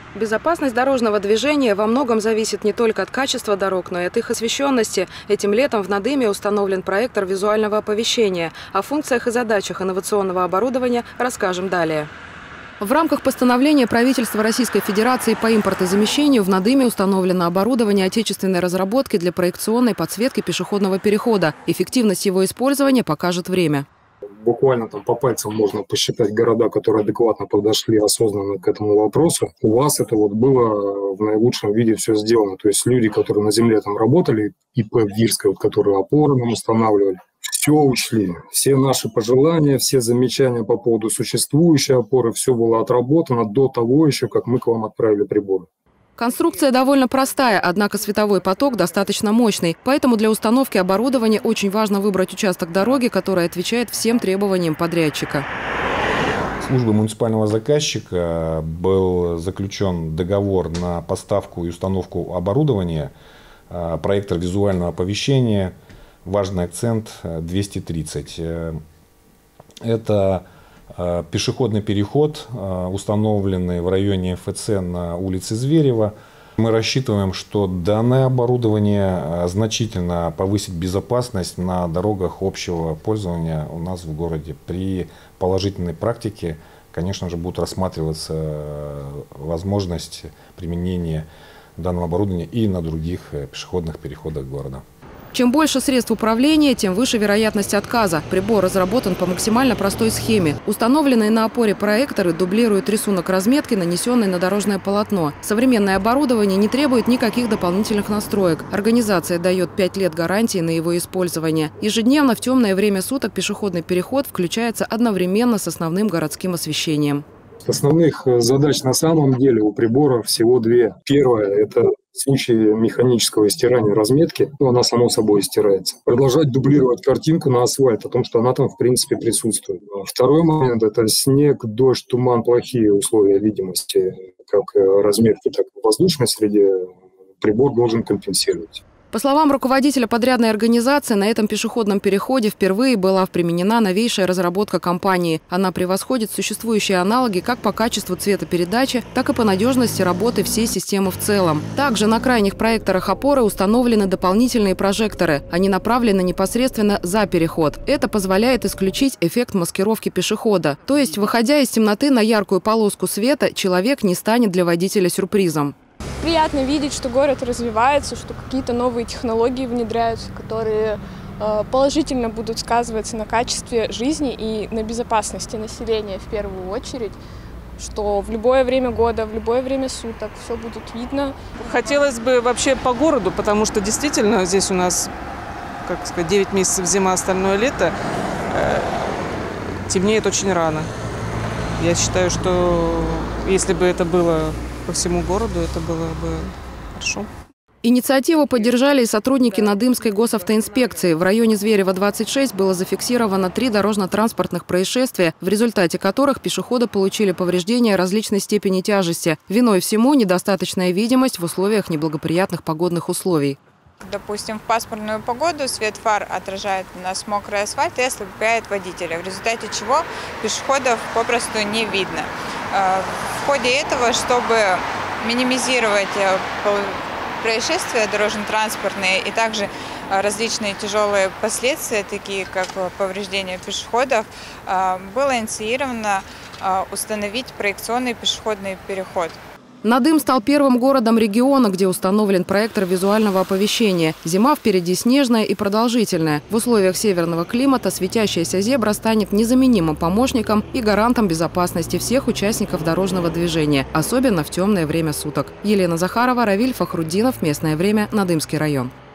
Безопасность дорожного движения во многом зависит не только от качества дорог, но и от их освещенности. Этим летом в Надыме установлен проектор визуального оповещения. О функциях и задачах инновационного оборудования расскажем далее. В рамках постановления правительства Российской Федерации по импортозамещению в Надыме установлено оборудование отечественной разработки для проекционной подсветки пешеходного перехода. Эффективность его использования покажет время. Буквально по пальцам можно посчитать города, которые адекватно подошли осознанно к этому вопросу. У вас это было в наилучшем виде все сделано. То есть люди, которые на земле работали, ИП Вирская, которые опоры нам устанавливали, все учли. Все наши пожелания, все замечания по поводу существующей опоры, все было отработано до того еще, как мы к вам отправили приборы. Конструкция довольно простая, однако световой поток достаточно мощный. Поэтому для установки оборудования очень важно выбрать участок дороги, который отвечает всем требованиям подрядчика. С службой муниципального заказчика был заключен договор на поставку и установку оборудования, проектор визуального оповещения, важный акцент 230. Это пешеходный переход, установленный в районе МФЦ на улице Зверева. Мы рассчитываем, что данное оборудование значительно повысит безопасность на дорогах общего пользования у нас в городе. При положительной практике, конечно же, будет рассматриваться возможность применения данного оборудования и на других пешеходных переходах города. Чем больше средств управления, тем выше вероятность отказа. Прибор разработан по максимально простой схеме. Установленные на опоре проекторы дублируют рисунок разметки, нанесенный на дорожное полотно. Современное оборудование не требует никаких дополнительных настроек. Организация дает 5 лет гарантии на его использование. Ежедневно в темное время суток пешеходный переход включается одновременно с основным городским освещением. Основных задач на самом деле у прибора всего две. Первое – это в случае механического стирания разметки, она само собой стирается. Продолжать дублировать картинку на асфальт, о том, что она там в принципе присутствует. Второй момент – это снег, дождь, туман, плохие условия видимости, как разметки, так и в воздушной среде. Прибор должен компенсировать. По словам руководителя подрядной организации, на этом пешеходном переходе впервые была применена новейшая разработка компании. Она превосходит существующие аналоги как по качеству цветопередачи, так и по надежности работы всей системы в целом. Также на крайних проекторах опоры установлены дополнительные прожекторы. Они направлены непосредственно за переход. Это позволяет исключить эффект маскировки пешехода. То есть, выходя из темноты на яркую полоску света, человек не станет для водителя сюрпризом. Приятно видеть, что город развивается, что какие-то новые технологии внедряются, которые положительно будут сказываться на качестве жизни и на безопасности населения в первую очередь, что в любое время года, в любое время суток все будет видно. Хотелось бы вообще по городу, потому что действительно здесь у нас, как сказать, 9 месяцев зима, остальное лето, темнеет очень рано. Я считаю, что если бы это было по всему городу, это было бы хорошо. Инициативу поддержали и сотрудники Надымской госавтоинспекции. В районе Зверева 26 было зафиксировано 3 дорожно-транспортных происшествия, в результате которых пешеходы получили повреждения различной степени тяжести. Виной всему недостаточная видимость в условиях неблагоприятных погодных условий. Допустим, в пасмурную погоду свет фар отражает у нас мокрый асфальт и ослепляет водителя, в результате чего пешеходов попросту не видно. В ходе этого, чтобы минимизировать происшествия дорожно-транспортные и также различные тяжелые последствия, такие как повреждения пешеходов, было инициировано установить проекционный пешеходный переход. Надым стал первым городом региона, где установлен проектор визуального оповещения. Зима впереди снежная и продолжительная. В условиях северного климата светящаяся зебра станет незаменимым помощником и гарантом безопасности всех участников дорожного движения, особенно в темное время суток. Елена Захарова, Равиль Фахруддинов. Местное время. Надымский район.